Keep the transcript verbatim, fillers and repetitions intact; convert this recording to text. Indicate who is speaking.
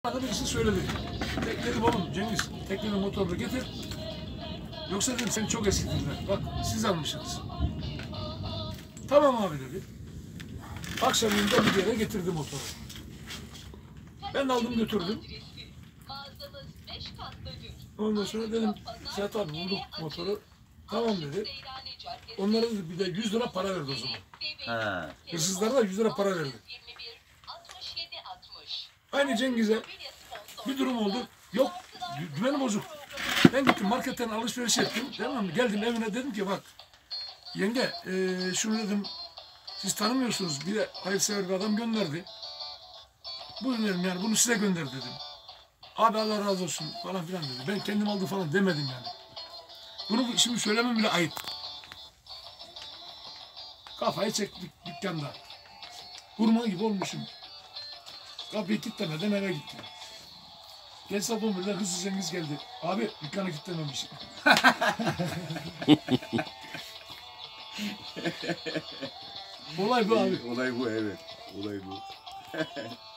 Speaker 1: Bana birisi söyledi. Dedim oğlum Cengiz, teknenin motorunu getir. Yoksa dedim sen çok eski dediler. Bak siz almışsınız. Tamam abi dedi. Akşamında bir yere getirdi motoru. Ben aldım götürdüm. Ondan sonra dedim Serhat abi bulduk motoru. Tamam dedi. Onlara dedi bir de yüz lira para verdi o zaman.
Speaker 2: Ha.
Speaker 1: Hırsızlara da yüz lira para verdi. Aynı Cengiz'e bir durum oldu. Yok güveni bozuk. Ben gittim marketten alışveriş ettim. Tamam mı? Geldim evine dedim ki bak yenge ee, şunu dedim siz tanımıyorsunuz. Bir de hayırsever bir adam gönderdi. Buyurun dedim yani bunu size gönder dedim. Abi Allah razı olsun falan filan dedi. Ben kendim aldım falan demedim yani. Bunu şimdi söylemem bile ayıp. Kafayı çektik dükkanda. Hurma gibi olmuşum. Kapıyı kilitlemeden eve gittim. Geç saat on birde hızlı Cengiz geldi. Abi dükkanı kilitlememiş. Olay bu abi.
Speaker 2: Olay bu, evet. Olay bu.